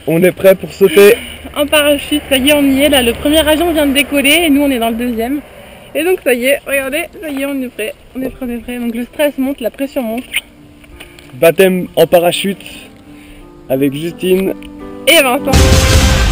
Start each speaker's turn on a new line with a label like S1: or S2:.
S1: On est prêt pour sauter.
S2: En parachute, ça y est, on y est. Là, le premier avion vient de décoller et nous, on est dans le deuxième. Et donc, ça y est, regardez, ça y est, on est prêt. On est prêt, on est prêt. Donc, le stress monte, la pression monte.
S1: Baptême en parachute avec Justine
S2: Et Vincent.